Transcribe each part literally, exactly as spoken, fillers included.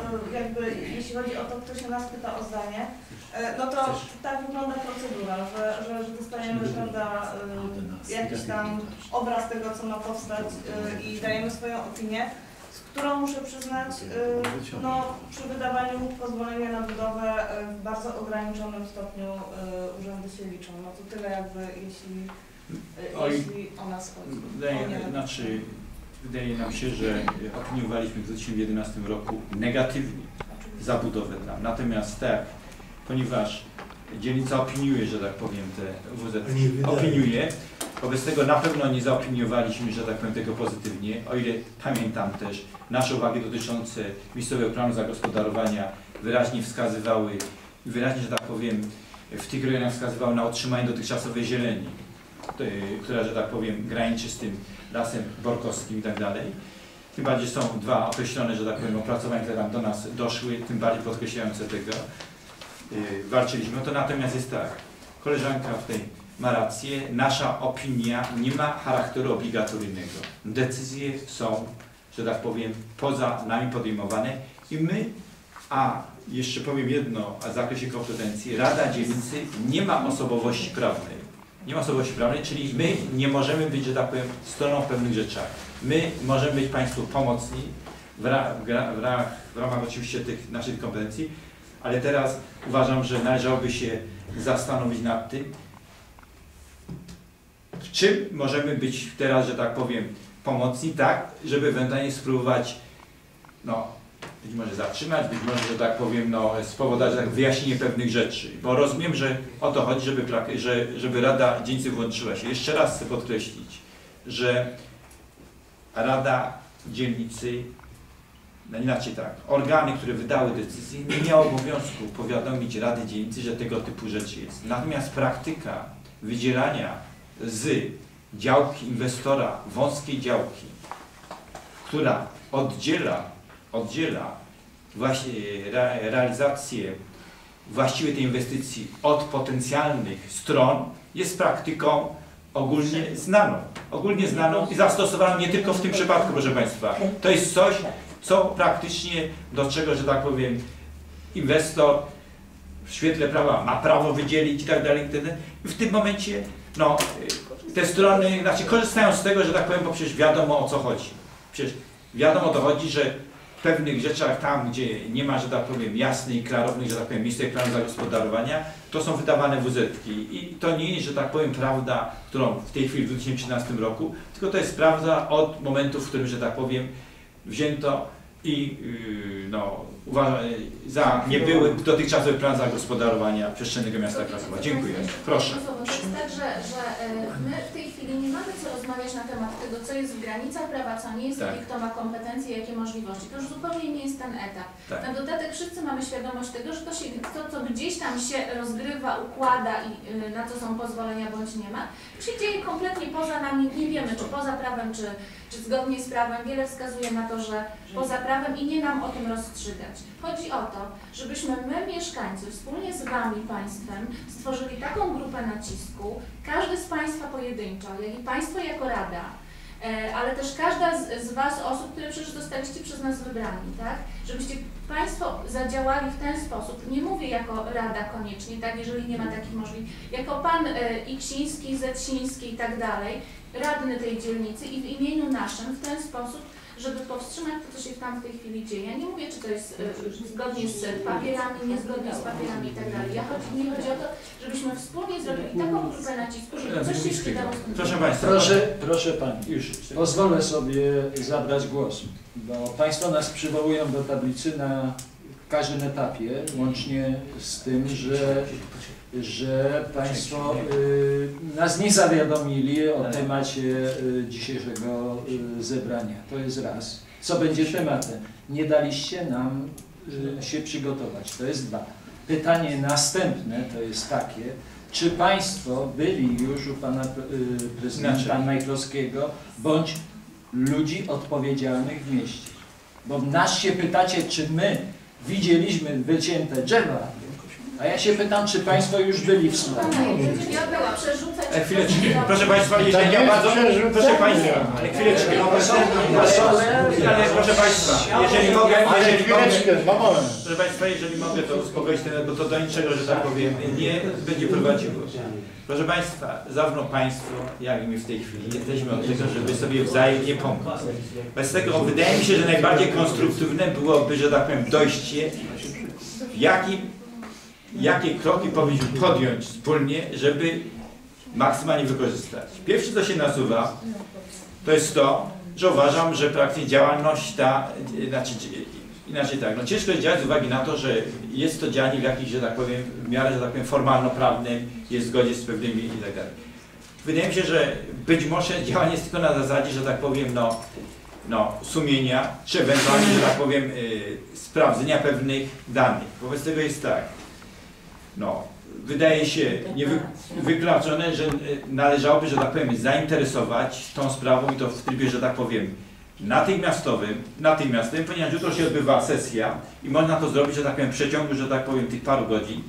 jakby jeśli chodzi o to, kto się nas pyta o zdanie, no to tak wygląda procedura, że, że, że dostajemy, prawda, jakiś tam obraz tego, co ma powstać i dajemy swoją opinię, z którą muszę przyznać, no przy wydawaniu pozwolenia na budowę w bardzo ograniczonym stopniu urzędy się liczą. No to tyle jakby jeśli, jeśli o nas chodzi. Wydaje, znaczy, wydaje nam się, że opiniowaliśmy w dwa tysiące jedenastym roku negatywnie zabudowę tam. Natomiast tak, ponieważ dzielnica opiniuje, że tak powiem, te W Z opiniuje, wobec tego na pewno nie zaopiniowaliśmy, że tak powiem, tego pozytywnie, o ile pamiętam też, nasze uwagi dotyczące miejscowego planu zagospodarowania wyraźnie wskazywały, wyraźnie, że tak powiem, w tych rejonach wskazywały na utrzymanie dotychczasowej zieleni, która, że tak powiem, graniczy z tym lasem borkowskim i tak dalej. Tym bardziej są dwa określone, że tak powiem, opracowania, które tam do nas doszły, tym bardziej podkreślające tego. Yy, walczyliśmy. To natomiast jest tak, koleżanka w tej ma rację, nasza opinia nie ma charakteru obligatoryjnego. Decyzje są, że tak powiem, poza nami podejmowane i my, a jeszcze powiem jedno w zakresie kompetencji, Rada Dzielnicy nie ma osobowości prawnej. Nie ma osobowości prawnej, czyli my nie możemy być, że tak powiem, stroną w pewnych rzeczach. My możemy być Państwu pomocni w, ra, w, ra, w, ra, w ramach oczywiście tych naszych kompetencji, ale teraz uważam, że należałoby się zastanowić nad tym, w czym możemy być teraz, że tak powiem, pomocni, tak, żeby ewentualnie spróbować, no, być może zatrzymać, być może, że tak powiem, no, spowodować tak wyjaśnienie pewnych rzeczy. Bo rozumiem, że o to chodzi, żeby, że, żeby Rada Dzielnicy włączyła się. Jeszcze raz chcę podkreślić, że Rada Dzielnicy, no inaczej tak, organy, które wydały decyzję, nie miały obowiązku powiadomić Rady Dzielnicy, że tego typu rzeczy jest. Natomiast praktyka wydzielania z działki inwestora wąskiej działki, która oddziela, oddziela właśnie re, realizację właściwej tej inwestycji od potencjalnych stron, jest praktyką ogólnie znaną. Ogólnie znaną i zastosowaną nie tylko w tym przypadku, proszę Państwa. To jest coś, co praktycznie, do czego, że tak powiem, inwestor w świetle prawa ma prawo wydzielić i tak dalej, itd. I w tym momencie, no, te strony, znaczy korzystają z tego, że tak powiem, bo przecież wiadomo, o co chodzi. Przecież wiadomo, o to chodzi, że w pewnych rzeczach tam, gdzie nie ma, że tak powiem, jasnych i klarownych, że tak powiem, miejsc planu zagospodarowania, to są wydawane W Z ki. I to nie jest, że tak powiem, prawda, którą w tej chwili w dwa tysiące trzynastym roku, tylko to jest prawda od momentu, w którym, że tak powiem, wzięto i yy, no, za nie były dotychczasowy plan zagospodarowania przestrzennego miasta Krakowa. Dziękuję. Proszę. To jest tak, że, że my w tej chwili nie mamy co rozmawiać na temat tego, co jest w granicach prawa, co nie jest, tak. I kto ma kompetencje, jakie możliwości. To już zupełnie nie jest ten etap. Tak. Na dodatek wszyscy mamy świadomość tego, że to, się, to, co gdzieś tam się rozgrywa, układa i yy, na co są pozwolenia bądź nie ma, to się dzieje kompletnie poza nami. Nie wiemy, czy poza prawem, czy, czy zgodnie z prawem. Wiele wskazuje na to, że poza prawem i nie nam o tym rozstrzygać. Chodzi o to, żebyśmy my, mieszkańcy, wspólnie z Wami, Państwem, stworzyli taką grupę nacisku, każdy z Państwa pojedynczo, jak i Państwo jako Rada, ale też każda z, z Was osób, które przecież zostaliście przez nas wybrani, tak? Żebyście Państwo zadziałali w ten sposób, nie mówię jako Rada koniecznie, tak, jeżeli nie ma takich możliwości, jako Pan e, Iksiński, Zetsiński i tak dalej, radny tej dzielnicy i w imieniu naszym w ten sposób, żeby powstrzymać to, co się tam w tej chwili dzieje. Ja nie mówię, czy to jest y, zgodnie z papierami, niezgodnie z papierami i tak dalej. Ja chodzi, nie chodzi o to, żebyśmy wspólnie zrobili taką grupę nacisku, żeby coś się przydało. Proszę Państwa. Proszę, proszę Pani, już pozwolę sobie zabrać głos, bo Państwo nas przywołują do tablicy na każdym etapie, łącznie z tym, że że Państwo y, nas nie zawiadomili o temacie y, dzisiejszego y, zebrania. To jest raz. Co będzie tematem? Nie daliście nam y, się przygotować. To jest dwa. Pytanie następne to jest takie, czy Państwo byli już u Pana y, Prezydenta Majchrowskiego bądź ludzi odpowiedzialnych w mieście? Bo nas się pytacie, czy my widzieliśmy wycięte drzewa, A ja się pytam, czy Państwo już byli w sprawie? Ja była przerzucać... E, chwileczkę. Proszę Państwa, jeżeli ja bardzo... Proszę Państwa, ale chwileczkę. Ale, ale proszę Państwa, jeżeli mogę... Jeżeli mogę proszę Państwa, jeżeli mogę, to uspokoić ten, bo to do niczego, że tak powiem, nie będzie prowadziło. Proszę Państwa, zarówno Państwo, jak i my w tej chwili jesteśmy od tego, żeby sobie wzajemnie pomóc. Bez tego wydaje mi się, że najbardziej konstruktywne byłoby, że tak powiem, dojście, jaki, jakie kroki powinniśmy podjąć wspólnie, żeby maksymalnie wykorzystać. Pierwsze, co się nasuwa, to jest to, że uważam, że praktycznie działalność ta, znaczy, inaczej tak, no ciężko jest działać z uwagi na to, że jest to działanie w jakiejś, że tak powiem, w miarę, że tak powiem, formalno-prawnym, jest w zgodzie z pewnymi i tak dalej. Wydaje mi się, że być może działanie jest tylko na zasadzie, że tak powiem, no, no sumienia, czy ewentualnie, że tak powiem, yy, sprawdzenia pewnych danych. Wobec tego jest tak, no, wydaje się niewykluczone, że należałoby, że tak powiem, zainteresować tą sprawą i to w trybie, że tak powiem, natychmiastowym, natychmiastowym, ponieważ jutro się odbywa sesja i można to zrobić, że tak powiem, w przeciągu, że tak powiem, tych paru godzin.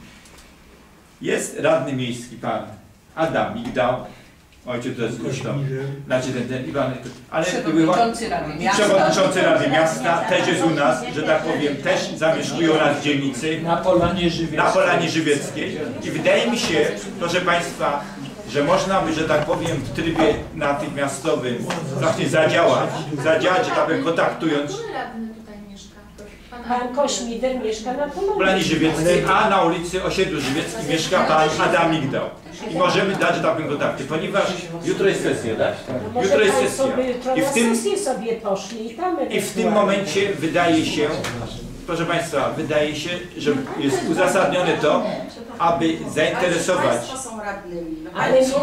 Jest radny miejski pan Adam Migdał, ojciec to jest zresztą, znaczy ten, ten Iwan, ale przewodniczący Rady Miasta, przewodniczący Rady Miasta też jest u nas, że tak powiem, też zamieszkują nas w dzielnicy na Polanie Żywieckiej. Na Polanie Żywieckiej. I wydaje mi się, proszę Państwa, że można by, że tak powiem, w trybie natychmiastowym właśnie zadziałać, zadziałać, że tak powiem, kontaktując. Który radny tutaj mieszka? Pan Kośmider mieszka na Polanie Żywieckiej, a na ulicy Osiedlu Żywieckim mieszka pan Adam Migdał. I możemy dać, że tak powiem, kontakty, ponieważ jutro jest sesja, tak? No Jutro jest sesja. I w tym, sobie poszli i tam I w tym momencie wydaje się, proszę Państwa, wydaje się, że jest uzasadnione to, aby zainteresować. Państwo są radnymi. Ale nie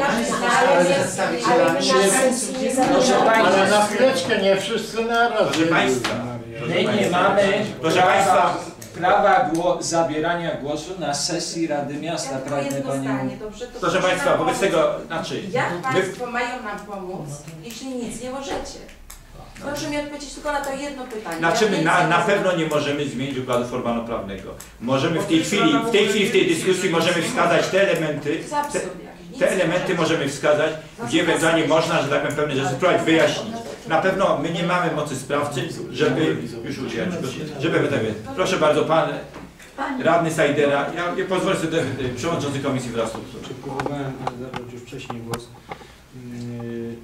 ale na chwileczkę, nie wszyscy naraz. Proszę Państwa, My nie mamy proszę Państwa, prawa gło zabierania głosu na sesji Rady Miasta, Ja tylko pragnę jedno Panią... zdanie, dobrze? To proszę Państwa, nam wobec pomóc. tego, znaczy, Jak my, Państwo mają nam pomóc, jeśli nic nie możecie? Proszę mi odpowiedzieć tylko na to jedno pytanie. znaczy Ja my nic na, nie na rozumiem. pewno nie możemy zmienić układu formalno-prawnego. Możemy w tej chwili, w tej chwili, w tej dyskusji możemy wskazać te elementy, To jest absurd te, jakiś. Nic te nie elementy możecie. możemy wskazać, gdzie ewentualnie można, że tak powiem, pewne rzeczy spróbować wyjaśnić. Na pewno my nie mamy mocy sprawczej, żeby, już udzielać, żeby ewentualnie, proszę bardzo, pan radny Sajdera, ja, ja pozwolę sobie, y, przewodniczący Komisji Infrastruktury. Próbowałem zabrać już wcześniej głos. Yy,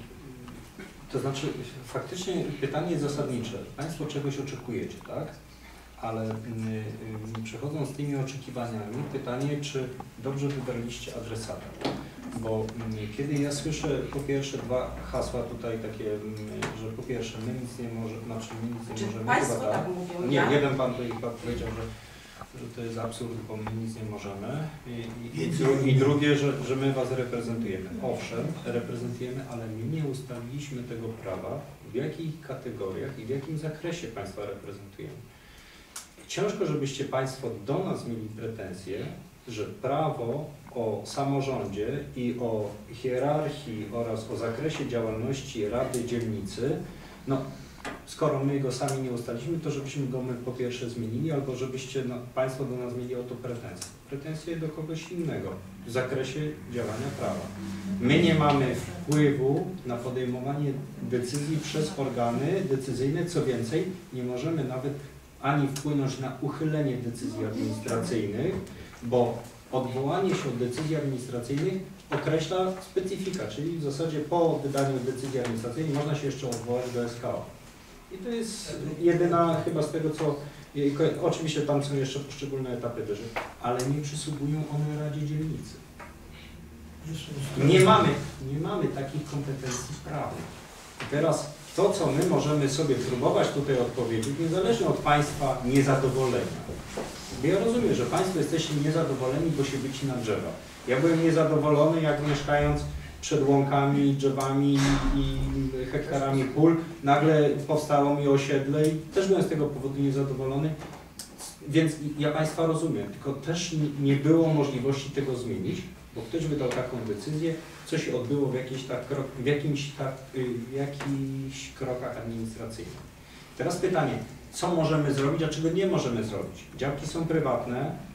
To znaczy, faktycznie pytanie jest zasadnicze. Państwo czegoś oczekujecie, tak? Ale yy, przechodząc z tymi oczekiwaniami, pytanie, czy dobrze wybraliście adresata? Bo yy, kiedy ja słyszę po pierwsze dwa hasła tutaj takie, yy, że po pierwsze my nic nie możemy, znaczy my nic nie Czy możemy, Państwo chyba tak mówią? Nie, Ja? jeden pan tutaj chyba powiedział, że że to jest absurd, bo my nic nie możemy. I, i, i, dru, i drugie, że, że my was reprezentujemy. Owszem, reprezentujemy, ale my nie ustaliliśmy tego prawa, w jakich kategoriach i w jakim zakresie państwa reprezentujemy. Ciężko, żebyście państwo do nas mieli pretensje, że prawo o samorządzie i o hierarchii oraz o zakresie działalności Rady Dzielnicy, no, skoro my go sami nie ustaliliśmy, to żebyśmy go my po pierwsze zmienili, albo żebyście no, Państwo do nas mieli o to pretensje. Pretensje do kogoś innego w zakresie działania prawa. My nie mamy wpływu na podejmowanie decyzji przez organy decyzyjne, co więcej, nie możemy nawet ani wpłynąć na uchylenie decyzji administracyjnych, bo odwołanie się od decyzji administracyjnych określa specyfika, czyli w zasadzie po wydaniu decyzji administracyjnej można się jeszcze odwołać do S K O. I to jest jedyna chyba z tego, co... Oczywiście tam są jeszcze poszczególne etapy też, ale nie przysługują one Radzie Dzielnicy. Nie mamy, nie mamy takich kompetencji prawnych. I teraz to, co my możemy sobie próbować tutaj odpowiedzieć, niezależnie od Państwa niezadowolenia. Bo ja rozumiem, że Państwo jesteście niezadowoleni, bo się wycina drzewa. Ja byłem niezadowolony, jak mieszkając przed łąkami, drzewami i hektarami pól, nagle powstało mi osiedle i też byłem z tego powodu niezadowolony. Więc ja Państwa rozumiem, tylko też nie było możliwości tego zmienić, bo ktoś wydał taką decyzję, co się odbyło w, jakiejś tak krok, w, jakimś tak, w jakichś krokach administracyjnych. Teraz pytanie, co możemy zrobić, a czego nie możemy zrobić? Działki są prywatne,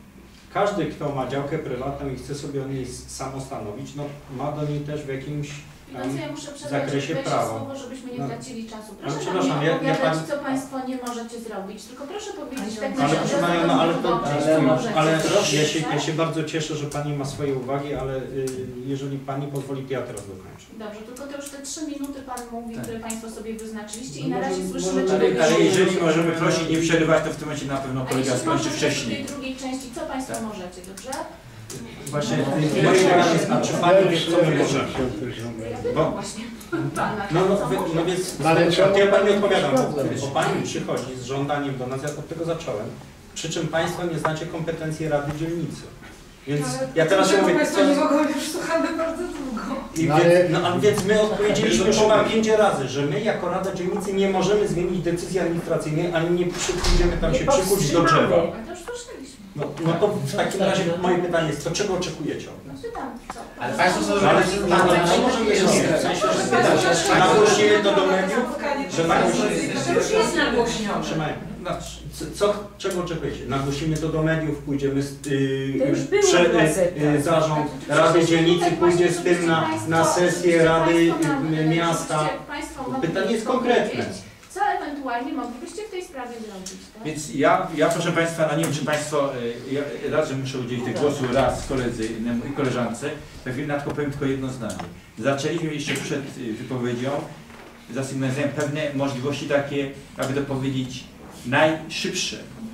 każdy, kto ma działkę prywatną i chce sobie o niej samo stanowić, no ma do niej też w jakimś No to ja muszę w przerwać, zakresie żeby prawa. słowo, żebyśmy nie No. tracili czasu. No, Proszę nam przepraszam, nie ja- ja opowiadać, pan- co Państwo nie możecie zrobić, tylko proszę powiedzieć tak Ale na proszę Panią, no ale to, co ale, możecie ale zrobić, ja, się, tak? ja się bardzo cieszę, że Pani ma swoje uwagi, ale y, jeżeli Pani pozwoli, to ja teraz dokończę. Dobrze, tylko to już te trzy minuty Pan mówi, Tak. które Państwo sobie wyznaczyliście i No na razie może- słyszymy, może- czy Ale, ale robicie- jeżeli możemy prosić nie przerywać, to w tym momencie na pewno A kolega jeśli skończy można, to wcześniej. w tej drugiej części, co Państwo Tak. możecie, dobrze? Właśnie y, moje pytanie jest, a czy Pani wie, co my możemy? Ja pytam Bo- właśnie Pana, No, no, co wy, może? no więc Ale to trzeba ja Pani odpowiadam, bo, sprawdzać. bo Pani przychodzi z żądaniem do nas, ja od tego zacząłem, przy czym Państwo nie znacie kompetencji Rady Dzielnicy. Więc ja teraz się mówię, Państwo nie mogą, już słuchamy bardzo długo. I No więc, ale- no, a więc my odpowiedzieliśmy chyba pięć razy, że my jako Rada Dzielnicy nie możemy zmienić decyzji administracyjnej, ani nie przyjdziemy tam Nie się przykuć do powstrzymamy. drzewa. A to już słyszeliśmy. No, no to w takim razie moje pytanie jest, to czego oczekujecie od No nas? pytam, co? Ale Państwo są Ale zobaczcie, ale co możemy zrobić? Nagłośnimy to do mediów, że To już jest nagłośnione. Trzymajmy. No, co, co, czego oczekujecie? Nagłosimy to do mediów, pójdziemy z To yy, już było prze, w gazetach. yy, zarząd Rady Dzielnicy pójdzie z tym na, na sesję Rady yy, Miasta. Pytanie jest konkretne. Co ewentualnie moglibyście w tej sprawie zrobić, tak? Więc ja, ja proszę Państwa, no nie wiem czy Państwo, y, ja raz, że muszę udzielić tego głosu raz koledzy innemu i koleżance, za chwilę tylko powiem tylko jedno zdanie. Zaczęliśmy jeszcze przed y, wypowiedzią, zasygnalizowałem pewne możliwości takie, aby to powiedzieć, najszybsze.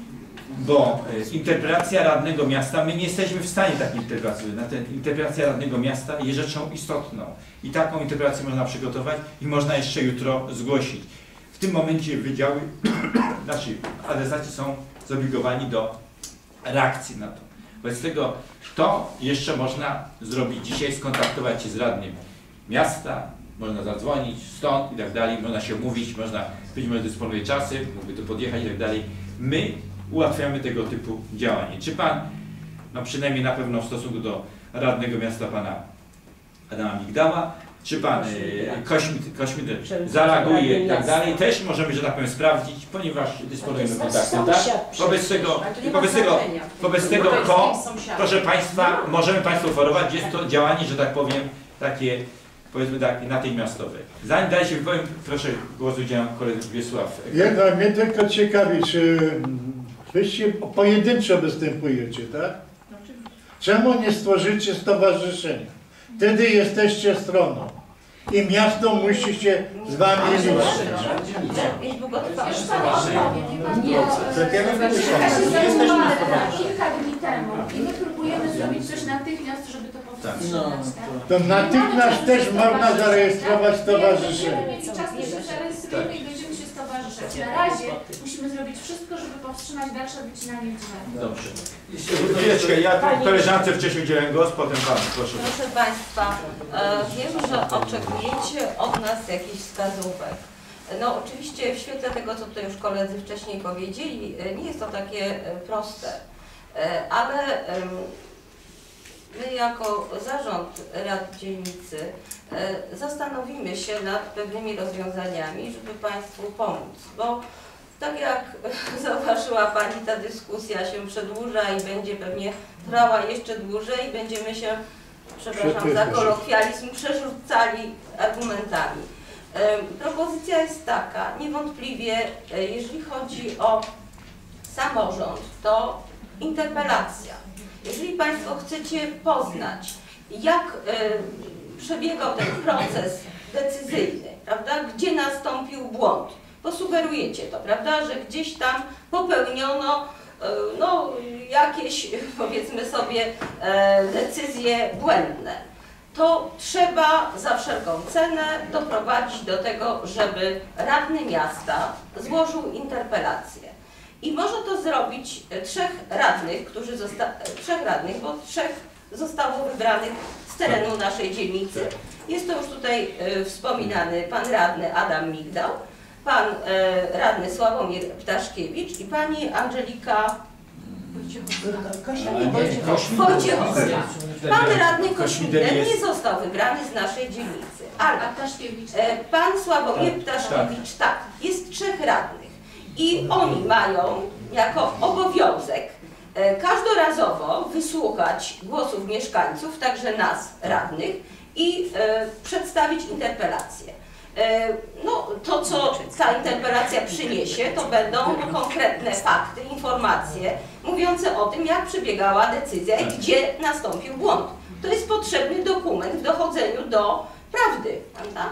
Bo y, interpelacja radnego miasta, my nie jesteśmy w stanie takiej interpelacji, na ten, interpelacja radnego miasta jest rzeczą istotną. I taką interpelację można przygotować i można jeszcze jutro zgłosić. W tym momencie wydziały, znaczy adresaci są zobligowani do reakcji na to. Wobec tego to jeszcze można zrobić dzisiaj, skontaktować się z radnym miasta, można zadzwonić stąd i tak dalej, można się umówić, można być może dysponuje czasy, mógłby tu podjechać i tak dalej. My ułatwiamy tego typu działanie. Czy Pan, no przynajmniej na pewno w stosunku do radnego miasta Pana Adama Migdała, czy Pan Kośmit zareaguje i tak dalej, też możemy, że tak powiem, sprawdzić, ponieważ dysponujemy kontaktem, tak? Wobec tego, wobec tego, wobec tego to, proszę Państwa, możemy Państwu oferować, jest to działanie, że tak powiem, takie, powiedzmy tak, natychmiastowe. Zanim dalej się wypowiem, proszę, głos udzielam koledzy Wiesław. Jedna, mnie tylko ciekawi, czy wyście pojedynczo występujecie, tak? Czemu nie stworzycie stowarzyszenia? Wtedy jesteście stroną i miasto musi się z wami liczyć. Już Pan odpowie, wie Pan, Nie, bo to ja bym Jaka powiedział, się nie jesteśmy zajmowała stowarzyszeniem. kilka dni temu i my próbujemy zrobić coś natychmiast, żeby to powstrzymać, tak? To natychmiast też można zarejestrować Będziemy stowarzyszenie. mieli czas, to się zarejestrujemy i będziemy się stowarzyszać. Na razie musimy zrobić wszystko, żeby powstrzymać dalsze wycinanie drzew. Dobrze. Chwileczkę, ja koleżance wcześniej udzielałem głos, potem Pan, proszę. Proszę Państwa, e, wiem, że oczekujecie od nas jakichś wskazówek. No oczywiście w świetle tego, co tutaj już koledzy wcześniej powiedzieli, e, nie jest to takie e, proste, e, ale e, my jako zarząd Rad Dzielnicy e, zastanowimy się nad pewnymi rozwiązaniami, żeby Państwu pomóc, bo tak jak zauważyła Pani, ta dyskusja się przedłuża i będzie pewnie trwała jeszcze dłużej i będziemy się, przepraszam za kolokwializm, przerzucali argumentami. E, propozycja jest taka, niewątpliwie e, jeżeli chodzi o samorząd, to interpelacja. Jeżeli Państwo chcecie poznać, jak e, przebiegał ten proces decyzyjny, prawda, gdzie nastąpił błąd, bo sugerujecie to, prawda, że gdzieś tam popełniono e, no, jakieś, powiedzmy sobie, e, decyzje błędne, to trzeba za wszelką cenę doprowadzić do tego, żeby radny miasta złożył interpelację. I może to zrobić trzech radnych, którzy zosta trzech radnych, bo trzech zostało wybranych z terenu naszej dzielnicy. Jest to już tutaj e, wspominany pan radny Adam Migdał, pan e, radny Sławomir Ptaszkiewicz i pani Angelika Wojciechowska. Pan radny Kośmider nie został wybrany z naszej dzielnicy, ale e, pan Sławomir Ptaszkiewicz, tak, jest trzech radnych. I oni mają jako obowiązek każdorazowo wysłuchać głosów mieszkańców, także nas, radnych, i przedstawić interpelację. No, to, co ta interpelacja przyniesie, to będą konkretne fakty, informacje mówiące o tym, jak przebiegała decyzja i gdzie nastąpił błąd. To jest potrzebny dokument w dochodzeniu do prawdy, prawda?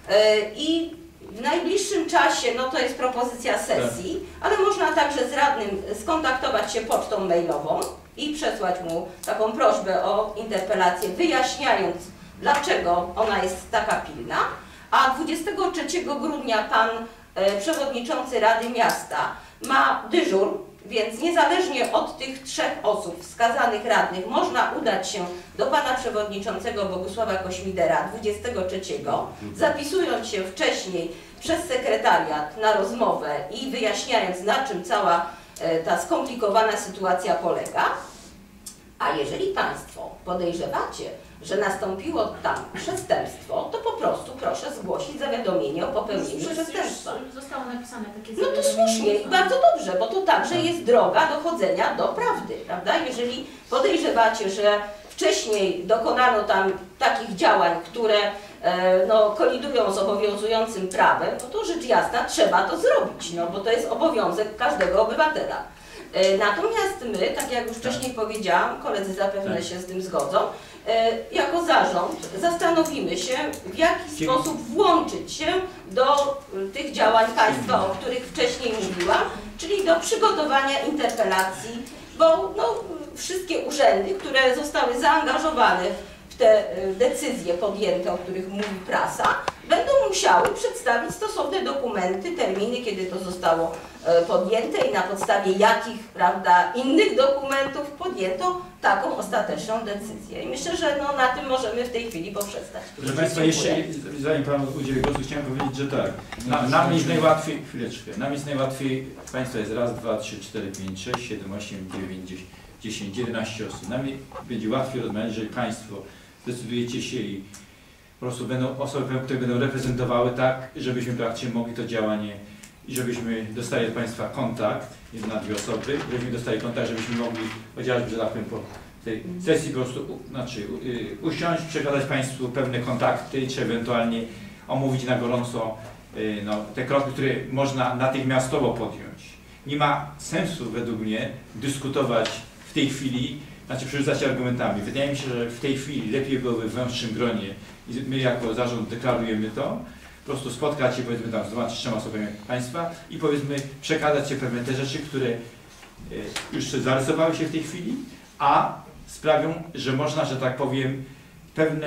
I w najbliższym czasie, no to jest propozycja sesji, ale można także z radnym skontaktować się pocztą mailową i przesłać mu taką prośbę o interpelację, wyjaśniając, dlaczego ona jest taka pilna. A dwudziestego trzeciego grudnia pan e, przewodniczący Rady Miasta ma dyżur, więc niezależnie od tych trzech osób wskazanych radnych można udać się do pana przewodniczącego Bogusława Kośmidera dwudziestego trzeciego, zapisując się wcześniej przez sekretariat na rozmowę i wyjaśniając, na czym cała e, ta skomplikowana sytuacja polega. A jeżeli państwo podejrzewacie, że nastąpiło tam przestępstwo, to po prostu proszę zgłosić zawiadomienie o popełnieniu przestępstwa. Zostało napisane takie No to słusznie i bardzo dobrze, bo to także jest droga dochodzenia do prawdy, prawda? Jeżeli podejrzewacie, że wcześniej dokonano tam takich działań, które e, no, kolidują z obowiązującym prawem, no to rzecz jasna trzeba to zrobić, no bo to jest obowiązek każdego obywatela. Natomiast my, tak jak już wcześniej powiedziałam, koledzy zapewne się z tym zgodzą, jako zarząd zastanowimy się, w jaki sposób włączyć się do tych działań państwa, o których wcześniej mówiłam, czyli do przygotowania interpelacji, bo no, wszystkie urzędy, które zostały zaangażowane w te decyzje podjęte, o których mówi prasa, będą musiały przedstawić stosowne dokumenty, terminy, kiedy to zostało podjęte i na podstawie jakich, prawda, innych dokumentów podjęto taką ostateczną decyzję. I myślę, że no, na tym możemy w tej chwili poprzestać. Proszę Państwa, jeszcze zanim Panu udzielę głosu, chciałem powiedzieć, że tak, na, nam jest najłatwiej, chwileczkę, nam jest najłatwiej, Państwa jest raz, dwa, trzy, cztery, pięć, sześć, siedem, osiem, dziewięć, dziesięć, jedenaście osób. Nam będzie łatwiej rozmawiać, jeżeli Państwo zdecydujecie się i po prostu będą osoby, które będą reprezentowały tak, żebyśmy praktycznie mogli to działanie i żebyśmy dostali od Państwa kontakt, jedna, dwie osoby, żebyśmy dostali kontakt, żebyśmy mogli chociażby, że tak powiem, po tej sesji po prostu u, znaczy, y, usiąść, przekazać Państwu pewne kontakty, czy ewentualnie omówić na gorąco y, no, te kroki, które można natychmiastowo podjąć. Nie ma sensu według mnie dyskutować w tej chwili, znaczy przerzucać argumentami. Wydaje mi się, że w tej chwili lepiej byłoby w węższym gronie i my jako zarząd deklarujemy to, po prostu spotkać się, powiedzmy tam z dwoma czy trzema osobami Państwa i powiedzmy przekazać się pewne te rzeczy, które y, już zarysowały się w tej chwili, a sprawią, że można, że tak powiem, pewne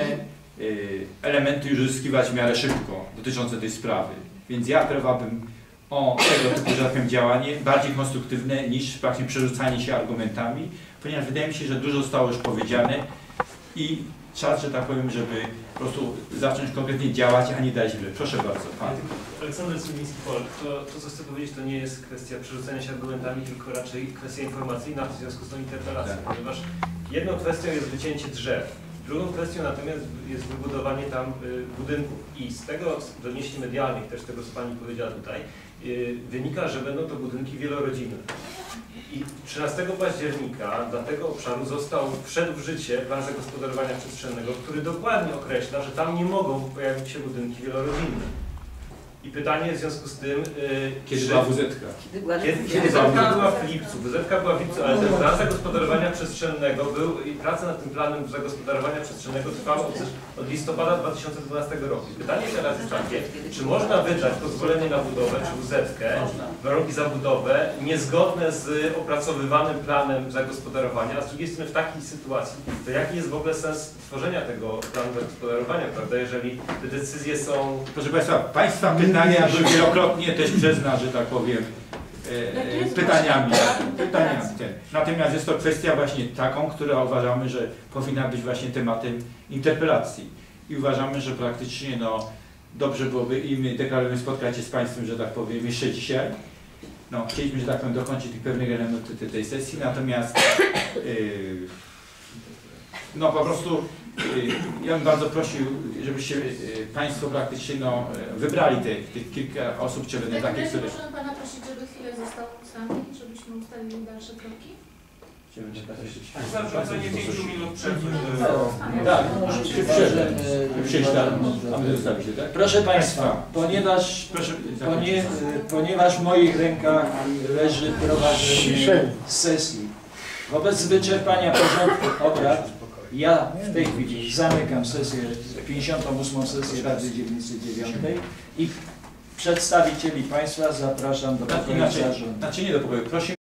y, elementy już uzyskiwać w miarę szybko dotyczące tej sprawy. Więc ja apelowałbym o tego typu, że tak powiem, działanie bardziej konstruktywne niż praktycznie przerzucanie się argumentami, ponieważ wydaje mi się, że dużo zostało już powiedziane i czas, że tak powiem, żeby po prostu zacząć konkretnie działać, a nie dać źle. Proszę bardzo. Pan. Aleksander Cywiński-Polk. To, to, co chcę powiedzieć, to nie jest kwestia przerzucania się argumentami, tylko raczej kwestia informacyjna w związku z tą interpelacją, tak. Ponieważ jedną kwestią jest wycięcie drzew, drugą kwestią natomiast jest wybudowanie tam y, budynków. I z tego, z doniesień medialnych, też tego, co Pani powiedziała tutaj, y, wynika, że będą to budynki wielorodzinne. I trzynastego października dla tego obszaru został, wszedł w życie plan zagospodarowania przestrzennego, który dokładnie określa, że tam nie mogą pojawić się budynki wielorodzinne. I pytanie w związku z tym... Yy, kiedy była W Z K? Kiedy, kiedy W Z K była w lipcu, W Z K była w lipcu, ale ten plan zagospodarowania przestrzennego był i praca nad tym planem zagospodarowania przestrzennego trwała od, od listopada dwa tysiące dwunastego roku. I pytanie teraz jest takie, czy można wydać pozwolenie na budowę, czy W Z K, warunki za budowę, niezgodne z opracowywanym planem zagospodarowania, a z drugiej strony w takiej sytuacji, to jaki jest w ogóle sens tworzenia tego planu zagospodarowania, prawda, jeżeli te decyzje są... Proszę Państwa, Państwa pytania były wielokrotnie też przez nas, że tak powiem, e, e, pytaniami. pytaniami Natomiast jest to kwestia właśnie taką, która uważamy, że powinna być właśnie tematem interpelacji. I uważamy, że praktycznie no, dobrze byłoby i my deklarujemy spotkać się z Państwem, że tak powiem, jeszcze dzisiaj. No, chcieliśmy, że tak powiem, dokończyć tych pewnych elementów tej, tej sesji, natomiast yy, no po prostu ja bym bardzo prosił, żebyście Państwo praktycznie no, wybrali te, tych kilka osób, czy będą takie, które... Proszę Pana prosić, żeby chwilę został z nami, żebyśmy ustalili dalsze kroki? Zarządzenie pięciu minut przerwy. Tak, czy przerwę. Przeczytam, a my zostawicie, tak? Proszę Państwa, ponieważ, Proszę, ponie, ponieważ w moich rękach leży prowadzenie sesji, wobec wyczerpania porządku obrad, ja w tej chwili zamykam sesję, pięćdziesiątą ósmą sesję Rady Dzielnicy dziewiątej i przedstawicieli Państwa zapraszam do pokoju zarządu. Znaczy nie do pokoju, prosimy.